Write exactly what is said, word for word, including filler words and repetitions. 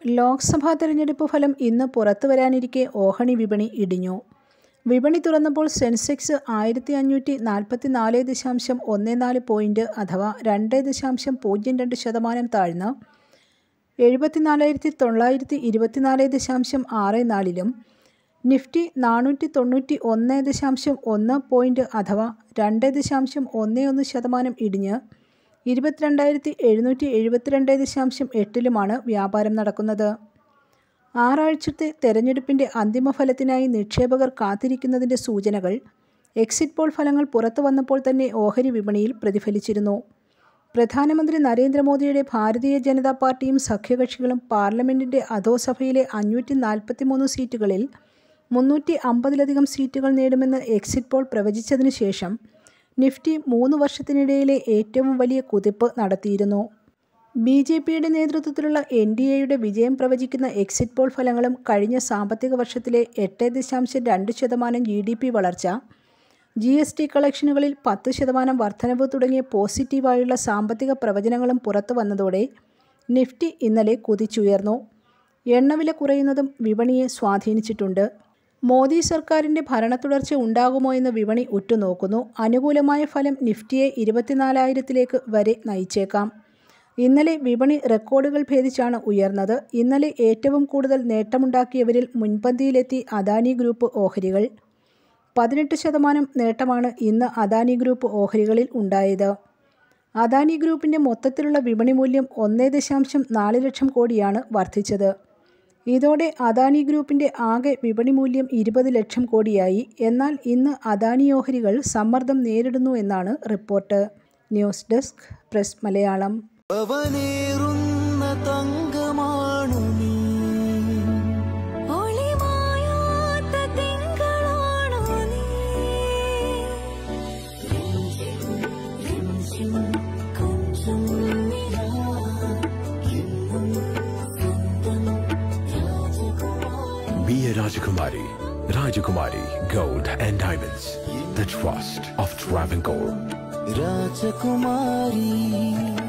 ലോക്സഭാ തെരഞ്ഞെടുപ്പ് ഫലം ഇന്ന് പുറത്തുവരാനിരിക്കെ ഓഹരി വിപണി ഇടിഞ്ഞു. വിപണി തുറന്നപ്പോൾ സെൻസെക്സ് ആയിരത്തി അഞ്ഞൂറ്റി നാൽപ്പത്തി നാല് ദശാംശം ഒന്ന് നാല് പോയിന്റ് അഥവാ രണ്ട് ദശാംശം പൂജ്യം രണ്ട് ശതമാനം താഴ്ന്ന് എഴുപത്തിനാലായിരത്തി തൊള്ളായിരത്തി ഇരുപത്തിനാല് ദശാംശം ആറ് നാലിലും നിഫ്റ്റി നാനൂറ്റി തൊണ്ണൂറ്റി ഒന്ന് ദശാംശം ഒന്ന് പോയിന്റ് അഥവാ രണ്ട് ദശാംശം ഒന്ന് ഒന്ന് ശതമാനം ഇടിഞ്ഞ് ഇരുപത്തിരണ്ടായിരത്തി എഴുന്നൂറ്റി എഴുപത്തിരണ്ട് ദശാംശം എട്ടിലുമാണ് വ്യാപാരം നടക്കുന്നത്. ആറാഴ്ചത്തെ തെരഞ്ഞെടുപ്പിൻ്റെ അന്തിമഫലത്തിനായി നിക്ഷേപകർ കാത്തിരിക്കുന്നതിൻ്റെ സൂചനകൾ എക്സിറ്റ് പോൾ ഫലങ്ങൾ പുറത്തു വന്നപ്പോൾ തന്നെ ഓഹരി വിപണിയിൽ പ്രതിഫലിച്ചിരുന്നു. പ്രധാനമന്ത്രി നരേന്ദ്രമോദിയുടെ ഭാരതീയ ജനതാ പാർട്ടിയും സഖ്യകക്ഷികളും പാർലമെൻറ്റിൻ്റെ അധോസഭയിലെ അഞ്ഞൂറ്റി നാൽപ്പത്തി മൂന്ന് സീറ്റുകളിൽ മുന്നൂറ്റി അമ്പതിലധികം സീറ്റുകൾ നേടുമെന്ന് എക്സിറ്റ് പോൾ പ്രവചിച്ചതിനു ശേഷം നിഫ്റ്റി മൂന്ന് വർഷത്തിനിടയിലെ ഏറ്റവും വലിയ കുതിപ്പ് നടത്തിയിരുന്നു. ബി ജെ പിയുടെ നേതൃത്വത്തിലുള്ള എൻ ഡി എയുടെ വിജയം പ്രവചിക്കുന്ന എക്സിറ്റ് പോൾ ഫലങ്ങളും കഴിഞ്ഞ സാമ്പത്തിക വർഷത്തിലെ എട്ട് ദശാംശം രണ്ട് ശതമാനം ജി ഡി പി വളർച്ച, ജി എസ് ടി കളക്ഷനുകളിൽ പത്ത് ശതമാനം വർധനവ് തുടങ്ങിയ പോസിറ്റീവായുള്ള സാമ്പത്തിക പ്രവചനങ്ങളും പുറത്തു വന്നതോടെ നിഫ്റ്റി ഇന്നലെ കുതിച്ചുയർന്നു. എണ്ണവില കുറയുന്നതും വിപണിയെ സ്വാധീനിച്ചിട്ടുണ്ട്. മോദി സർക്കാരിൻ്റെ ഭരണത്തുടർച്ച ഉണ്ടാകുമോ എന്ന് വിപണി ഉറ്റുനോക്കുന്നു. അനുകൂലമായ ഫലം നിഫ്റ്റിയെ ഇരുപത്തിനാലായിരത്തിലേക്ക് വരെ നയിച്ചേക്കാം. ഇന്നലെ വിപണി റെക്കോർഡുകൾ ഭേദിച്ചാണ് ഉയർന്നത്. ഇന്നലെ ഏറ്റവും കൂടുതൽ നേട്ടമുണ്ടാക്കിയവരിൽ മുൻപന്തിയിലെത്തി അദാനി ഗ്രൂപ്പ് ഓഹരികൾ. പതിനെട്ട് ശതമാനം നേട്ടമാണ് ഇന്ന് അദാനി ഗ്രൂപ്പ് ഓഹരികളിൽ ഉണ്ടായത്. അദാനി ഗ്രൂപ്പിൻ്റെ മൊത്തത്തിലുള്ള വിപണി മൂല്യം ഒന്ന് ദശാംശം നാല് ലക്ഷം കോടിയാണ് വർദ്ധിച്ചത്. ഇതോടെ അദാനി ഗ്രൂപ്പിൻ്റെ ആകെ വിപണി മൂല്യം ഇരുപത് ലക്ഷം കോടിയായി. എന്നാൽ ഇന്ന് അദാനി ഓഹരികൾ സമ്മർദ്ദം നേരിടുന്നു എന്നാണ് report. News desk press Malayalam. Be a Rajakumari. Rajakumari Gold and Diamonds. The trust of Travancore. Rajakumari.